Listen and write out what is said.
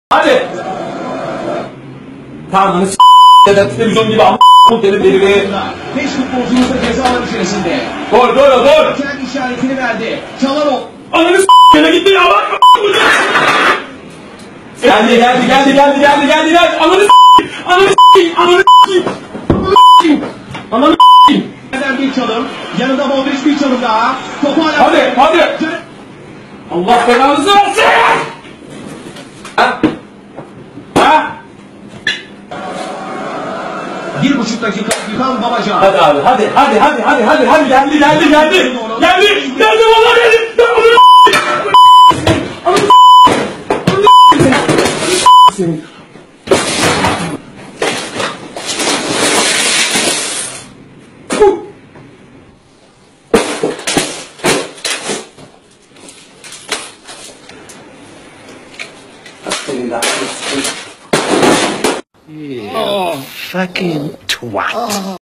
Hadi. Tamam s*** ya televizyon gibi ama deli. 5 futbolcumuz da cezalar içerisinde. Dur. Kendi işaretini verdi. Çalarol. Ananı s***'e gitti ya bak. Geldi. Ananı s***'. Neden bir çalım? Yanında Modric bir çalım daha. Topu hala... Hadi. Allah belanızı versin. Ha? 1,5 dakika yıkan Babacan. Hadi abi hadi geldi vallahi geldi. Senin. Oh, fucking twat.